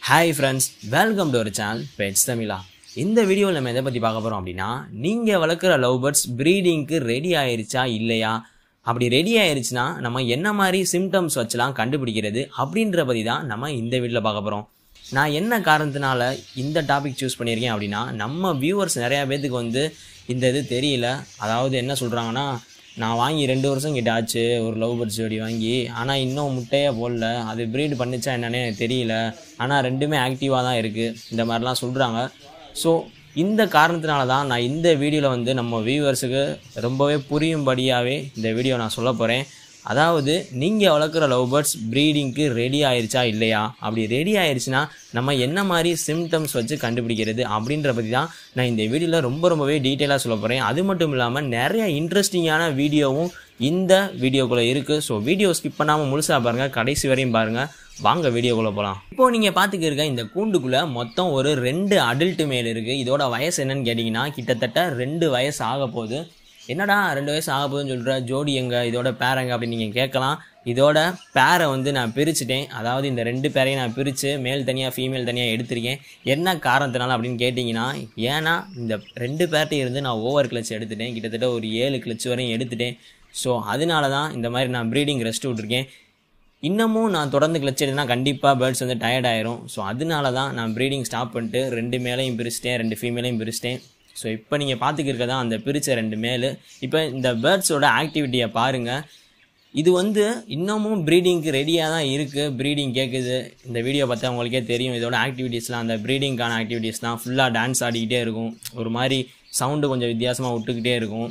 Hi friends, welcome to our channel Pets Tamila. இந்த வீடியோவில் நம்ம எதை பற்றி பார்க்க போகிறோம் அப்படின்னா, நீங்கள் வளர்க்குற லவ் பேர்ட்ஸ் ப்ரீடிங்க்கு ரெடி ஆயிருச்சா இல்லையா, அப்படி ரெடி ஆயிருச்சுன்னா நம்ம என்ன மாதிரி சிம்டம்ஸ் வச்சுலாம் கண்டுபிடிக்கிறது அப்படின்ற பற்றி தான் நம்ம இந்த வீடியோவில் பார்க்க போகிறோம். நான் என்ன காரணத்தினால இந்த டாபிக் சூஸ் பண்ணியிருக்கேன் அப்படின்னா, நம்ம வியூவர்ஸ் நிறையா பேர்த்துக்கு இந்த இது தெரியல. அதாவது என்ன சொல்கிறாங்கன்னா, நான் வாங்கி 2 வருஷம் கிட்ட ஆச்சு ஒரு லவ் பேர்ட்ஸ் ஜோடி வாங்கி, ஆனால் இன்னும் முட்டையே போடல, அது ப்ரீட் பண்ணிச்சா என்னன்னே எனக்கு தெரியல, ஆனால் ரெண்டுமே ஆக்டிவாக தான் இருக்குது, இந்த மாதிரிலாம் சொல்கிறாங்க. ஸோ இந்த காரணத்தினால தான் நான் இந்த வீடியோவில் நம்ம வியூவர்ஸுக்கு ரொம்பவே புரியும்படியாகவே இந்த வீடியோ நான் சொல்ல போகிறேன். அதாவது நீங்கள் வளர்க்குற லவ் பேர்ட்ஸ் ப்ரீடிங்க்கு ரெடி ஆயிருச்சா இல்லையா, அப்படி ரெடி ஆயிருச்சுன்னா நம்ம என்ன மாதிரி சிம்டம்ஸ் வச்சு கண்டுபிடிக்கிறது அப்படின்ற பற்றி தான் நான் இந்த வீடியோவில் ரொம்பவே டீட்டெயிலாக சொல்ல போகிறேன். அது மட்டும் இல்லாமல் நிறைய இன்ட்ரெஸ்டிங்கான வீடியோவும் இந்த வீடியோக்குள்ளே இருக்குது. ஸோ வீடியோ ஸ்கிப் பண்ணாமல் முழுசாக பாருங்கள், கடைசி வரையும் பாருங்கள். வாங்க வீடியோக்குள்ளே போகலாம். இப்போது நீங்கள் பார்த்துக்கிருக்க இந்த கூண்டுக்குள்ளே மொத்தம் ஒரு 2 அடல்ட் மேல் இருக்குது. இதோட வயசு என்னன்னு கேட்டிங்கன்னா, கிட்டத்தட்ட 2 வயசு ஆக போகுது. என்னடா 2 வயசு ஆக போகுதுன்னு சொல்கிற, ஜோடி எங்கே, இதோட பேர் எங்கே அப்படின்னு நீங்கள் கேட்கலாம். இதோட பேரை நான் பிரிச்சுட்டேன். அதாவது இந்த 2 பேரையும் நான் பிரித்து மேல் தனியாக ஃபீமேல் தனியாக எடுத்திருக்கேன். என்ன காரணத்தினால அப்படின்னு கேட்டிங்கன்னா, ஏன்னா இந்த 2 பேர்ட்டையும் இருந்து நான் ஓவர் கிளச் எடுத்துட்டேன். கிட்டத்தட்ட ஒரு 7 கிளச் வரையும் எடுத்துட்டேன். ஸோ அதனால தான் இந்த மாதிரி நான் ப்ரீடிங் ரெஸ்ட் விட்டுருக்கேன். இன்னமும் நான் தொடர்ந்து கிளச் எடுத்தேன்னா கண்டிப்பாக பேர்ட்ஸ் டயர்ட் ஆயிரும். ஸோ அதனால தான் நான் ப்ரீடிங் ஸ்டாப் பண்ணிட்டு 2 மேலையும் பிரிச்சிட்டேன், 2 ஃபீமேலையும் பிரிச்சிட்டேன். ஸோ இப்போ நீங்கள் பார்த்துக்கிருக்க தான் அந்த பிரித்த 2 மேலு. இப்போ இந்த பேர்ட்ஸோட ஆக்டிவிட்டியை பாருங்கள். இது இன்னமும் ப்ரீடிங்க்கு ரெடியாக தான் இருக்குது, ப்ரீடிங் கேட்குது. இந்த வீடியோ பார்த்தா உங்களுக்கே தெரியும். இதோட ஆக்டிவிட்டீஸ்லாம் அந்த ப்ரீடிங்கான ஆக்டிவிட்டீஸ் தான். ஃபுல்லாக டான்ஸ் ஆடிக்கிட்டே இருக்கும், ஒரு மாதிரி சவுண்டு கொஞ்சம் வித்தியாசமாக விட்டுக்கிட்டே இருக்கும்.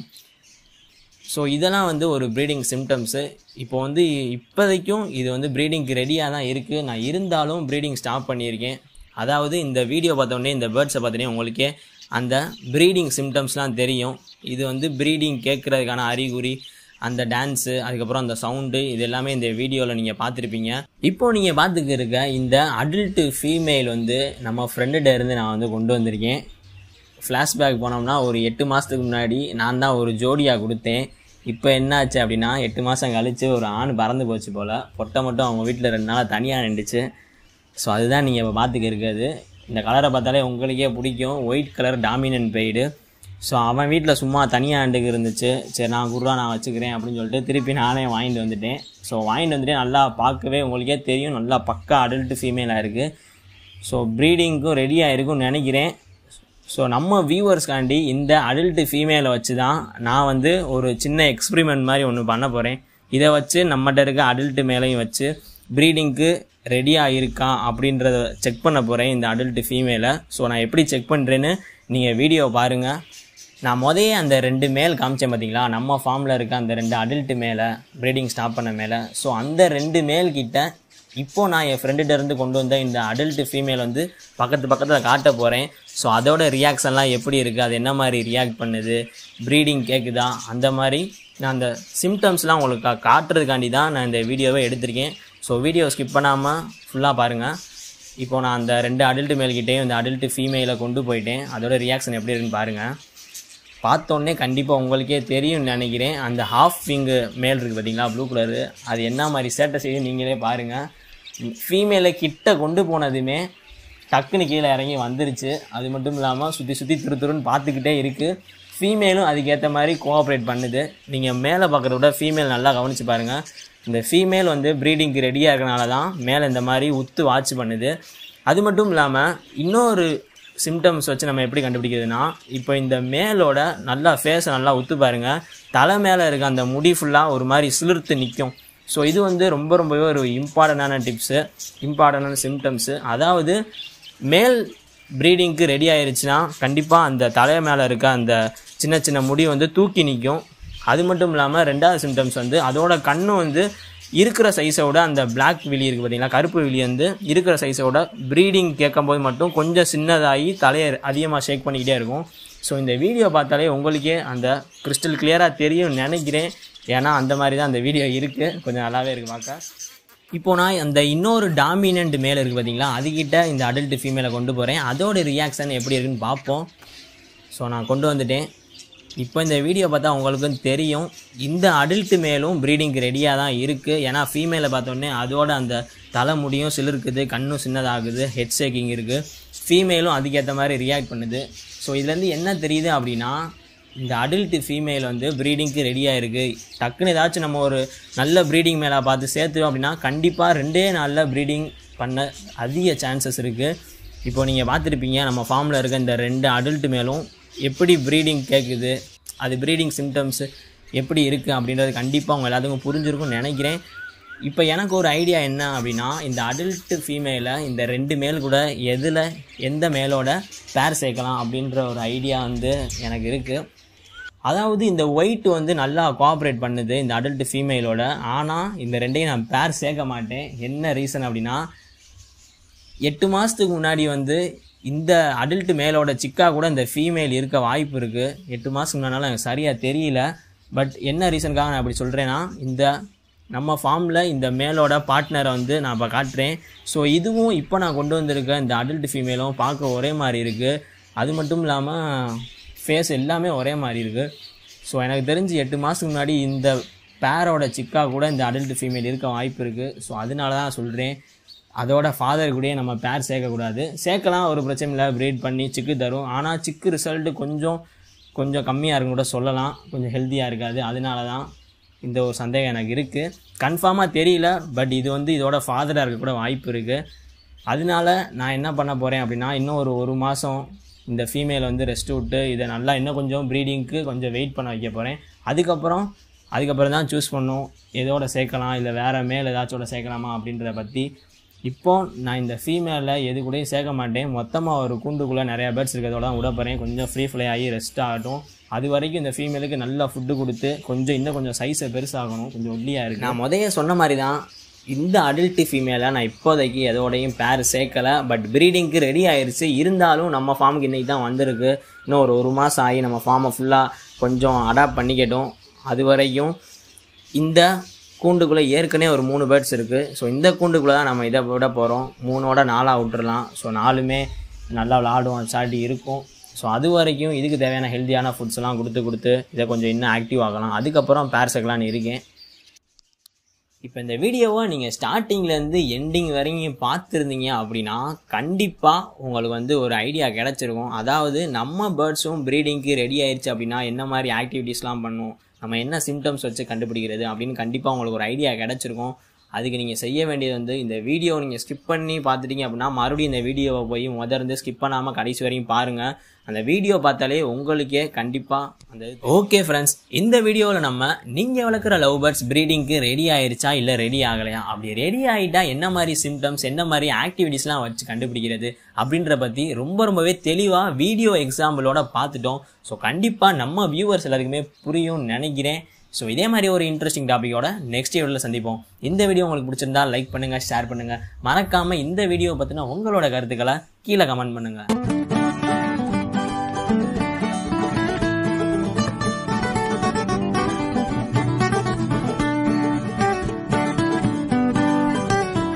ஸோ இதெல்லாம் ஒரு ப்ரீடிங் சிம்டம்ஸு. இப்போ இப்போதைக்கும் இது ப்ரீடிங்க்கு ரெடியாக தான் இருக்குது. நான் இருந்தாலும் ப்ரீடிங் ஸ்டாப் பண்ணியிருக்கேன். அதாவது இந்த வீடியோ பார்த்தோன்னே, இந்த பேர்ட்ஸை பார்த்தோன்னே உங்களுக்கே அந்த ப்ரீடிங் சிம்டம்ஸ்லாம் தெரியும். இது ப்ரீடிங் கேட்குறதுக்கான அறிகுறி, அந்த டான்ஸு, அதுக்கப்புறம் அந்த சவுண்டு, இது எல்லாமே இந்த வீடியோவில் நீங்கள் பார்த்துருப்பீங்க. இப்போது நீங்கள் பார்த்துக்கிருக்க இந்த அடல்ட்டு ஃபீமேல் நம்ம ஃப்ரெண்டுகிட்ட இருந்து நான் கொண்டு வந்திருக்கேன். ஃப்ளாஷ்பேக் போனோம்னா ஒரு 8 மாதத்துக்கு முன்னாடி நான் தான் ஒரு ஜோடியாக கொடுத்தேன். இப்போ என்ன ஆச்சு அப்படின்னா, 8 மாதம் கழித்து ஒரு ஆண் பறந்து போச்சு போல். பொட்டை மட்டும் அவங்க வீட்டில் 2 நாளாக தனியாக நின்றுச்சு. ஸோ அதுதான் நீங்கள் இப்போ பார்த்துக்க இருக்கிறது. இந்த கலரை பார்த்தாலே உங்களுக்கே பிடிக்கும். ஒயிட் கலர் டாமினன்ட் பெய்டு. ஸோ அவன் வீட்டில் சும்மா தனியாக ஆண்டுக்கு இருந்துச்சு. சரி நான் வச்சுக்கிறேன் அப்படின்னு சொல்லிட்டு திருப்பி நானே வாங்கிட்டு வந்துட்டேன். ஸோ வாங்கிட்டு வந்துட்டு நல்லா பார்க்கவே உங்களுக்கே தெரியும், நல்லா பக்கா அடல்ட்டு ஃபீமேலாக இருக்குது. ஸோ ப்ரீடிங்க்கும் ரெடியாக இருக்கும்னு நினைக்கிறேன். ஸோ நம்ம வியூவர்ஸ்காண்டி இந்த அடல்ட்டு ஃபீமேலை வச்சு தான் நான் ஒரு சின்ன எக்ஸ்பிரிமெண்ட் மாதிரி ஒன்று பண்ண போகிறேன். இதை வச்சு நம்மகிட்ட இருக்க அடல்ட்டு மேலையும் வச்சு ப்ரீடிங்க்கு ரெடியாக இருக்கா அப்படின்றத செக் பண்ண போகிறேன் இந்த அடல்ட்டு ஃபீமேலை. ஸோ நான் எப்படி செக் பண்ணுறேன்னு நீங்கள் வீடியோ பாருங்கள். நான் அந்த 2 மேல் காமிச்சேன் பார்த்தீங்களா, நம்ம ஃபார்மில் இருக்க அந்த 2 அடல்ட்டு மேலே, ப்ரீடிங் ஸ்டாப் பண்ண மேலே. ஸோ அந்த 2 மேல்கிட்ட இப்போது நான் என் ஃப்ரெண்டுகிட்ட இருந்து கொண்டு வந்த இந்த அடல்ட்டு ஃபீமேல் பக்கத்தில் காட்ட போகிறேன். ஸோ அதோட ரியாக்ஷன்லாம் எப்படி இருக்குது, அது என்ன மாதிரி ரியாக்ட் பண்ணுது, ப்ரீடிங் கேட்குதா, அந்த மாதிரி நான் அந்த சிம்டம்ஸ்லாம் உங்களுக்கு காட்டுறதுக்காண்டி தான் நான் இந்த வீடியோவை எடுத்திருக்கேன். ஸோ வீடியோ ஸ்கிப் பண்ணாமல் ஃபுல்லாக பாருங்கள். இப்போது நான் அந்த 2 அடல்ட்டு மேல்கிட்டையும் இந்த அடல்ட்டு ஃபீமேலை கொண்டு போயிட்டேன். அதோட ரியாக்ஷன் எப்படி இருக்குன்னு பாருங்கள். பார்த்தோன்னே கண்டிப்பாக உங்களுக்கே தெரியும்னு நினைக்கிறேன். அந்த ஹாஃப் விங்கு மேல் இருக்குது பார்த்தீங்களா, ப்ளூ கலரு, அது என்ன மாதிரி சேட்டை செய்து நீங்களே பாருங்கள். ஃபீமேலை கிட்ட கொண்டு போனதுமே டக்குன்னு கீழே இறங்கி வந்துருச்சு. அது மட்டும் இல்லாமல் சுற்றி துருன்னு பார்த்துக்கிட்டே இருக்குது. ஃபீமேலும் அதுக்கேற்ற மாதிரி கோஆப்ரேட் பண்ணுது. நீங்கள் மேலே பார்க்குறத விட ஃபீமேல் நல்லா கவனித்து பாருங்கள். இந்த ஃபீமேல் ப்ரீடிங்க்கு ரெடியாக இருக்கனால தான் மேலே இந்த மாதிரி உத்து வாட்ச் பண்ணுது. அது மட்டும் இல்லாமல் இன்னொரு சிம்டம்ஸ் வச்சு நம்ம எப்படி கண்டுபிடிக்கிறதுனா, இப்போ இந்த மேலோட நல்லா ஃபேஸை நல்லா உத்து பாருங்கள். தலை மேலே இருக்க அந்த முடி ஃபுல்லாக ஒரு மாதிரி சிலிர்த்து நிற்கும். ஸோ இது ரொம்பவே ஒரு இம்பார்ட்டண்டான டிப்ஸு, இம்பார்ட்டண்டான சிம்டம்ஸு. அதாவது மேல் ப்ரீடிங்க்கு ரெடி ஆயிருச்சுன்னா கண்டிப்பாக அந்த தலை மேலே இருக்க அந்த சின்ன முடி தூக்கி நிற்கும். அது மட்டும் இல்லாமல் 2வது சிம்டம்ஸ் அதோட கண்ணு இருக்கிற சைஸோட அந்த பிளாக் விழி இருக்குது பார்த்தீங்களா, கருப்பு விழி இருக்கிற சைஸோட ப்ரீடிங் கேட்கும்போது மட்டும் கொஞ்சம் சின்னதாகி தலையை அதிகமாக ஷேக் பண்ணிக்கிட்டே இருக்கும். ஸோ இந்த வீடியோ பார்த்தாலே உங்களுக்கே அந்த கிறிஸ்டல் கிளியராக தெரியும்னு நினைக்கிறேன். ஏன்னா அந்த மாதிரி தான் அந்த வீடியோ இருக்குது, கொஞ்சம் நல்லாவே இருக்குது பார்க்க. இப்போது நான் அந்த இன்னொரு டாமினன்ட் மேலே இருக்குது பார்த்தீங்களா, அதுக்கிட்ட இந்த அடல்ட்டு ஃபீமேலை கொண்டு போகிறேன். அதோட ரியாக்ஷன் எப்படி இருக்குன்னு பார்ப்போம். ஸோ நான் கொண்டு வந்துட்டேன். இப்போ இந்த வீடியோ பார்த்தா உங்களுக்கும் தெரியும், இந்த அடல்ட்டு மேலும் ப்ரீடிங்க்கு ரெடியாக தான் இருக்குது. ஏன்னா ஃபீமேலை பார்த்தோன்னே அதோட அந்த தலை முடியும் சிலிருக்குது, கண்ணும் சின்னதாகுது, ஹெட் ஷேக்கிங் இருக்குது. ஃபீமேலும் அதுக்கேற்ற மாதிரி ரியாக்ட் பண்ணுது. ஸோ இதுலேருந்து என்ன தெரியுது அப்படின்னா, இந்த அடல்ட் ஃபீமேல் வந்து ப்ரீடிங்க்கு ரெடியாக இருக்குது. டக்குன்னு ஏதாச்சும் நம்ம ஒரு நல்ல ப்ரீடிங் மேலே பார்த்து சேர்த்துவோம் அப்படின்னா கண்டிப்பாக 2 நாளில் ப்ரீடிங் பண்ண அதிக சான்சஸ் இருக்குது. இப்போ நீங்கள் பார்த்துருப்பீங்க நம்ம ஃபார்மில் இருக்க இந்த 2 அடல்ட் மேலும் எப்படி ப்ரீடிங் கேட்குது, அது ப்ரீடிங் சிம்டம்ஸு எப்படி இருக்குது அப்படின்றது கண்டிப்பாக உங்கள் எல்லாத்துக்கும் புரிஞ்சிருக்கும்னு நினைக்கிறேன். இப்போ எனக்கு ஒரு ஐடியா என்ன அப்படின்னா, இந்த அடல்ட் ஃபீமேலை இந்த 2 மேல் கூட எந்த மேலோட பேர் சேர்க்கலாம் அப்படின்ற ஒரு ஐடியா வந்து எனக்கு இருக்குது. அதாவது இந்த ஒயிட் வந்து நல்லா கோஆப்ரேட் பண்ணுது இந்த அடல்ட் ஃபீமேலோட. ஆனால் இந்த 2ஐயும் நான் பேர் சேர்க்க மாட்டேன். என்ன ரீசன் அப்படின்னா, 8 மாதத்துக்கு முன்னாடி வந்து இந்த அடல்ட் மேலோட சிக்கா கூட இந்த ஃபீமேல் இருக்க வாய்ப்பு இருக்குது. 8 மாதத்துக்கு முன்னாடி எனக்கு சரியாக தெரியல. பட் என்ன ரீசனுக்காக நான் அப்படி சொல்கிறேன்னா, இந்த நம்ம ஃபார்மில் இந்த மேலோட பார்ட்னரை வந்து நான் இப்போ காட்டுறேன். ஸோ இதுவும் இப்போ நான் கொண்டு வந்திருக்க இந்த அடல்ட் ஃபீமேலும் பார்க்க ஒரே மாதிரி இருக்குது. அது மட்டும் இல்லாமல் ஃபேஸ் எல்லாமே ஒரே மாதிரி இருக்குது. ஸோ எனக்கு தெரிஞ்சு 8 மாதத்துக்கு முன்னாடி இந்த பேரோட சிக்கா கூட இந்த அடல்ட் ஃபீமேல் இருக்க வாய்ப்பு இருக்குது. ஸோ அதனால தான் சொல்கிறேன், அதோட ஃபாதர் கூடயே நம்ம பேர் சேர்க்கக்கூடாது. சேர்க்கலாம், ஒரு பிரச்சனை இல்லை, ப்ரீட் பண்ணி சிக்கு தரும். ஆனால் சிக்கு ரிசல்ட்டு கொஞ்சம் கம்மியாக இருக்குன்னு கூட சொல்லலாம், கொஞ்சம் ஹெல்த்தியாக இருக்காது. அதனால தான் இந்த ஒரு சந்தேகம் எனக்கு இருக்குது. கன்ஃபார்மாக தெரியல, பட் இது வந்து இதோட ஃபாதராக இருக்க கூட வாய்ப்பு இருக்குது. அதனால நான் என்ன பண்ண போகிறேன் அப்படின்னா, இன்னும் ஒரு மாதம் இந்த ஃபீமேல் வந்து ரெஸ்ட் விட்டு இதை நல்லா இன்னும் கொஞ்சம் ப்ரீடிங்க்கு கொஞ்சம் வெயிட் பண்ண வைக்க போகிறேன். அதுக்கப்புறம் தான் சூஸ் பண்ணும் எதோட சேர்க்கலாம், இல்லை வேறு மேல் ஏதாச்சோட சேர்க்கலாமா அப்படின்றத பற்றி. இப்போது நான் இந்த ஃபீமேலில் எது கூடயும் சேர்க்க மாட்டேன். மொத்தமாக ஒரு கூண்டுக்குள்ளே நிறையா பேர்ட்ஸ் இருக்கிறதோட தான் விட போகிறேன். கொஞ்சம் ஃப்ரீ ஃப்ளை ஆகி ரெஸ்ட் ஆகட்டும். அது வரைக்கும் இந்த ஃபீமேலுக்கு நல்லா ஃபுட்டு கொடுத்து இன்னும் கொஞ்சம் சைஸை பெருசாகணும், கொஞ்சம் ஒல்லியாக இருக்குது. நான் முதல்ல சொன்ன மாதிரி தான் இந்த அடல்ட் ஃபீமேலை நான் இப்போதைக்கு எதோடையும் பேர் சேர்க்கலை. பட் ப்ரீடிங்க்கு ரெடி ஆயிடுச்சு. இருந்தாலும் நம்ம ஃபார்முக்கு இன்றைக்கி தான் வந்திருக்கு. இன்னும் ஒரு மாதம் ஆகி நம்ம ஃபார்மை ஃபுல்லாக கொஞ்சம் அடாப்ட் பண்ணிக்கட்டும். அது வரைக்கும் இந்த கூண்டுக்குள்ளே ஏற்கனவே ஒரு 3 பேர்ட்ஸ் இருக்குது. ஸோ இந்த கூண்டுக்குள்ளே தான் நம்ம இதை விட போகிறோம். 3ஓட 4ஆக விட்டுறலாம். ஸோ 4மே நல்லா விளாடும், சாட்டி இருக்கும். ஸோ அது வரைக்கும் இதுக்கு தேவையான ஹெல்த்தியான ஃபுட்ஸ்லாம் கொடுத்து இதை கொஞ்சம் இன்னும் ஆக்டிவ் ஆகலாம். அதுக்கப்புறம் பேர் சேர்க்கலான்னு இருக்கேன். இப்போ இந்த வீடியோவை நீங்கள் ஸ்டார்டிங்லேருந்து எண்டிங் வரைக்கும் பார்த்துருந்தீங்க அப்படின்னா கண்டிப்பாக உங்களுக்கு வந்து ஒரு ஐடியா கிடச்சிருக்கும். அதாவது நம்ம பேர்ட்ஸும் ப்ரீடிங்க்கு ரெடி ஆயிடுச்சு அப்படின்னா என்ன மாதிரி ஆக்டிவிட்டீஸ்லாம் பண்ணும், நம்ம என்ன சிம்டம்ஸ் வச்சு கண்டுபிடிக்கிறது அப்படின்னு கண்டிப்பாக உங்களுக்கு ஒரு ஐடியா கிடச்சிருக்கும். அதுக்கு நீங்கள் செய்ய வேண்டியது வந்து, இந்த வீடியோ நீங்கள் ஸ்கிப் பண்ணி பார்த்துட்டீங்க அப்படின்னா மறுபடியும் இந்த வீடியோவை போய் முதர்ந்து ஸ்கிப் பண்ணாமல் கடைசி வரையும் பாருங்கள். அந்த வீடியோ பார்த்தாலே உங்களுக்கே கண்டிப்பாக அந்த ஓகே ஃப்ரெண்ட்ஸ், இந்த வீடியோவில் நம்ம நீங்கள் வளர்க்குற லவ் பேர்ட்ஸ் ப்ரீடிங்க்கு ரெடி ஆயிடுச்சா இல்லை ரெடி ஆகலையா, அப்படி ரெடி ஆகிட்டா என்ன மாதிரி சிம்டம்ஸ், என்ன மாதிரி ஆக்டிவிட்டீஸ்லாம் வச்சு கண்டுபிடிக்கிறது அப்படின்ற பற்றி ரொம்பவே தெளிவாக வீடியோ எக்ஸாம்பிளோட பார்த்துட்டோம். ஸோ கண்டிப்பாக நம்ம வியூவர்ஸ் எல்லாருக்குமே புரியும்னு நினைக்கிறேன். ஸோ இதே மாதிரி ஒரு இன்ட்ரெஸ்டிங் டாப்பிக்கோட நெக்ஸ்ட் வீடியோவில் சந்திப்போம். இந்த வீடியோ உங்களுக்கு பிடிச்சிருந்தா லைக் பண்ணுங்கள், ஷேர் பண்ணுங்கள். மறக்காமல் இந்த வீடியோ பற்றின உங்களோட கருத்துக்களை கீழே கமெண்ட் பண்ணுங்கள்.